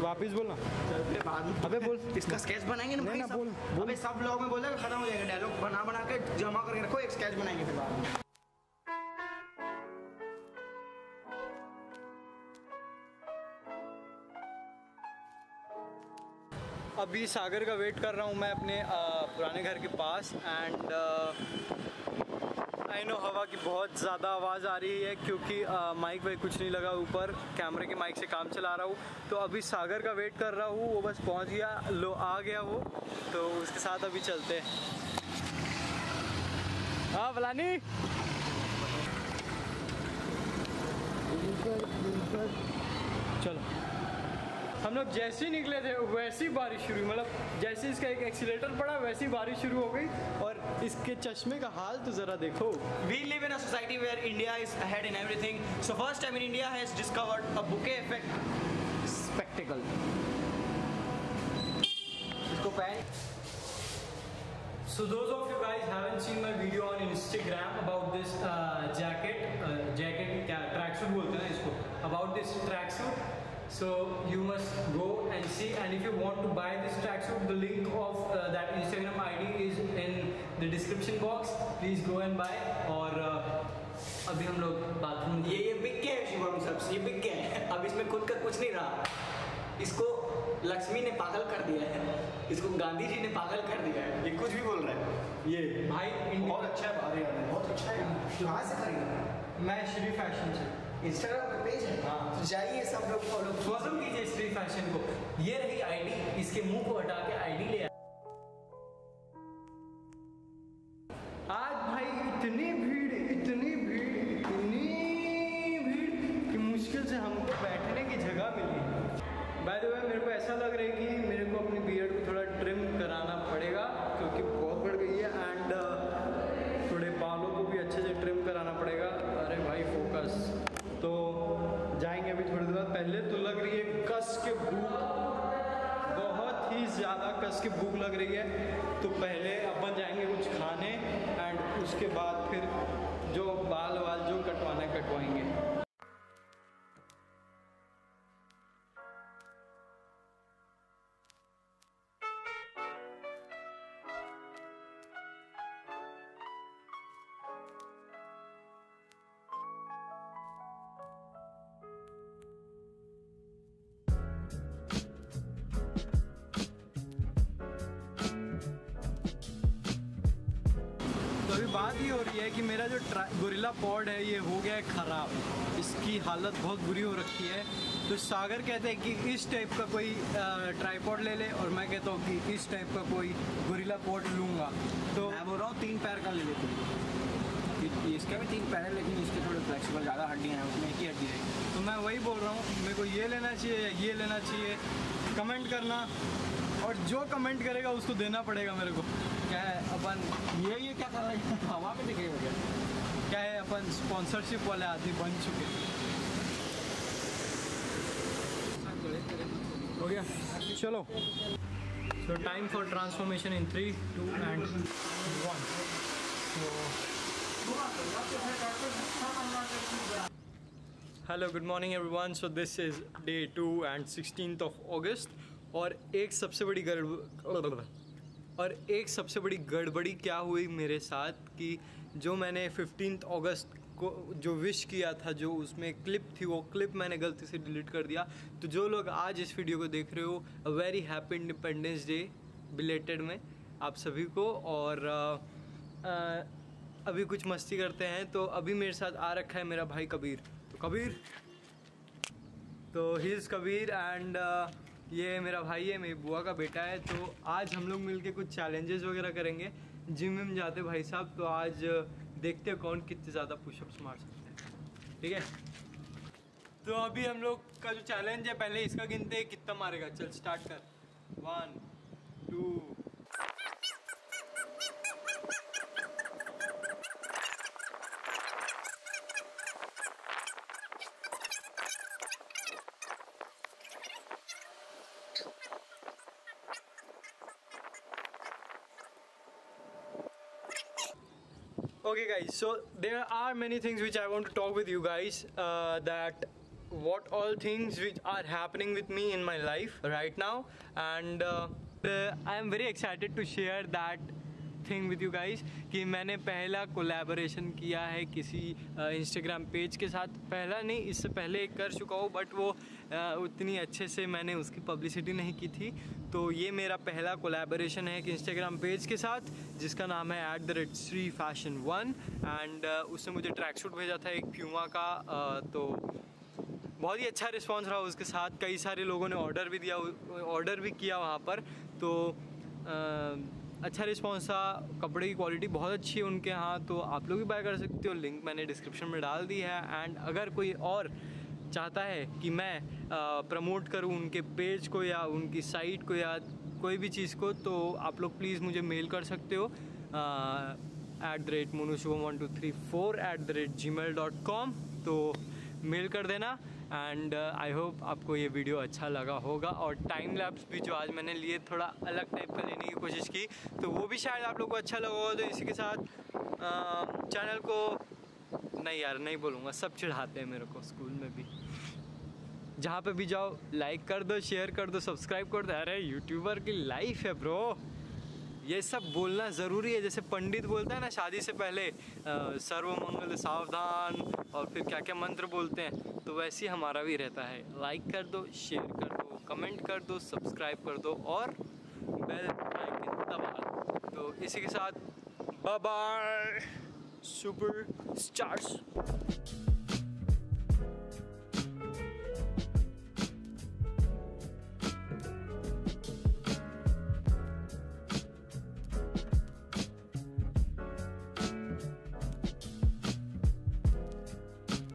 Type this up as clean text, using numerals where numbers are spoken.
वापिस बोलना। अबे बोल, इसका स्केच बनाएंगे ना भाई ना, बोल। अबे सब ब्लॉग में बोलेगा खत्म हो जाएगा डायलॉग, बना बना के जमा करके रखो, एक स्केच बनाएंगे फिर बाद में। अभी सागर का वेट कर रहा हूँ मैं अपने पुराने घर के पास एंड आई नो हवा की बहुत ज़्यादा आवाज़ आ रही है क्योंकि माइक वाइक कुछ नहीं लगा, ऊपर कैमरे के माइक से काम चला रहा हूँ। तो अभी सागर का वेट कर रहा हूँ, वो बस पहुँच गया, आ गया वो, तो उसके साथ अभी चलते हैं। हाँ बलानी, चलो। हम लोग जैसे ही निकले थे वैसी बारिश शुरू, मतलब जैसे इसका एक एक्सीलेटर पड़ा वैसी बारिश शुरू हो गई। और इसके चश्मे का हाल तो ज़रा देखो। We live in a society where India is ahead in everything. So first time in India has discovered a bouquet effect spectacle. इसको पहन। So those of you guys haven't seen my video on Instagram about this jacket क्या tracksuit बोलते हैं इसको, about this tracksuit. So you must go and see, and if you want to buy this tracksuit, the link of that Instagram ID is in the description box. Please go and buy. और अभी हम लोग bathroom, ये बिक गया है शिवम सबसे, ये बिक गया है, अब इसमें खुद का कुछ नहीं रहा। इसको लक्ष्मी ने पागल कर दिया है, इसको गांधी जी ने पागल कर दिया है, ये कुछ भी बोल रहा है। ये भाई बहुत अच्छा है, बहुत अच्छा है। कहाँ से खरीदा? मैं श्री फैशन से, इंस्टाग्राम पे पेज है, हाँ तो जाइए सब लोग फॉलो कीजिए श्री फैशन को। ये रही आईडी, इसके मुंह को हटा के आईडी ले आज भाई इतनी भीड़ कि मुश्किल से हमको बैठने की जगह मिली। बाय द वे मेरे को ऐसा लग रहा है कि मेरे को अपनी बियर्ड को थोड़ा ट्रिम कराना पड़ेगा क्योंकि बहुत बढ़ गई है एंड थोड़े बालों को भी अच्छे से ट्रिम कराना पड़ेगा। अरे भाई फोकस, तो जाएंगे अभी थोड़ी देर बाद। पहले तो लग रही है कस के भूख, बहुत ही ज़्यादा कस के भूख लग रही है, तो पहले अपन जाएंगे कुछ खाने एंड उसके बाद फिर जो बाल वाल जो कटवाना है कटवाएंगे। तो अभी बात ये हो रही है कि मेरा जो गोरिल्ला पॉड है ये हो गया है ख़राब, इसकी हालत बहुत बुरी हो रखी है। तो सागर कहते हैं कि इस टाइप का कोई ट्राईपॉड ले ले और मैं कहता हूँ कि इस टाइप का कोई गोरिल्ला पॉड लूँगा। तो मैं बोल रहा हूँ 3 पैर का ले लेते हैं, इसके भी 3 पैर है लेकिन इसके थोड़े फ्लेक्सिबल, ज़्यादा हड्डियाँ हैं, उसमें एक ही हड्डी है। तो मैं वही बोल रहा हूँ, मेरे को ये लेना चाहिए या ये लेना चाहिए, कमेंट करना, और जो कमेंट करेगा उसको देना पड़ेगा मेरे को। क्या है अपन ये क्या कर रहा है, हवा में दिखेगा क्या? क्या है अपन स्पॉन्सरशिप वाले आदमी बन चुके। हो गया, चलो। So time for transformation in 3, 2 and 1। Hello, good morning everyone. So this is day 2 and 16th of August। और एक सबसे बड़ी गड़बड़ी क्या हुई मेरे साथ कि जो मैंने 15th अगस्त को जो विश किया था, जो उसमें क्लिप थी, वो क्लिप मैंने गलती से डिलीट कर दिया। तो जो लोग आज इस वीडियो को देख रहे हो, a very happy independence day belated में आप सभी को। और अभी कुछ मस्ती करते हैं। तो अभी मेरे साथ आ रखा है मेरा भाई कबीर। तो कबीर, तो ही इज़ कबीर एंड ये मेरा भाई है, मेरी बुआ का बेटा है। तो आज हम लोग मिलके कुछ चैलेंजेस वगैरह करेंगे। जिम में जाते भाई साहब, तो आज देखते हैं कौन कितने ज़्यादा पुशअप्स मार सकते हैं, ठीक है। तो अभी हम लोग का जो चैलेंज है, पहले इसका गिनते हैं कितना मारेगा। चल स्टार्ट कर। 1 2 Okay guys, so there are many things which I want to talk with you guys that what all things which are happening with me in my life right now, and I am very excited to share that thing with you guys कि मैंने पहला collaboration किया है किसी Instagram page के साथ। पहला नहीं, इससे पहले कर चुका हूँ, बट वो उतनी अच्छे से मैंने उसकी पब्लिसिटी नहीं की थी। तो ये मेरा पहला कोलैबोरेशन है एक इंस्टाग्राम पेज के साथ जिसका नाम है @SreeFashion1, एंड उसने मुझे ट्रैक सूट भेजा था एक प्यूमा का। तो बहुत ही अच्छा रिस्पॉन्स रहा उसके साथ। कई सारे लोगों ने ऑर्डर भी किया वहाँ पर। तो अच्छा रिस्पॉन्स था। कपड़े की क्वालिटी बहुत अच्छी है उनके यहाँ, तो आप लोग भी बाय कर सकते हो। लिंक मैंने डिस्क्रिप्शन में डाल दी है। एंड अगर कोई और चाहता है कि मैं प्रमोट करूँ उनके पेज को या उनकी साइट को या कोई भी चीज़ को, तो आप लोग प्लीज़ मुझे मेल कर सकते हो @monusubham1234@gmail.com। तो मेल कर देना। एंड आई होप आपको ये वीडियो अच्छा लगा होगा। और टाइम लैप्स भी जो आज मैंने लिए थोड़ा अलग टाइप का लेने की कोशिश की, तो वो भी शायद आप लोग को अच्छा लगा होगा। तो इसी के साथ चैनल को नहीं यार नहीं बोलूँगा, सब चिढ़ाते हैं मेरे को स्कूल में भी। जहाँ पे भी जाओ लाइक कर दो, शेयर कर दो, सब्सक्राइब कर दो। अरे यूट्यूबर की लाइफ है ब्रो, ये सब बोलना ज़रूरी है। जैसे पंडित बोलता है ना शादी से पहले सर्वमंगल सावधान, और फिर क्या क्या मंत्र बोलते हैं, तो वैसे ही हमारा भी रहता है। लाइक कर दो, शेयर कर दो, कमेंट कर दो, सब्सक्राइब कर दो और बेल आइकन दबा दो। तो इसी के साथ बाय बाय सुपर स्टार्स।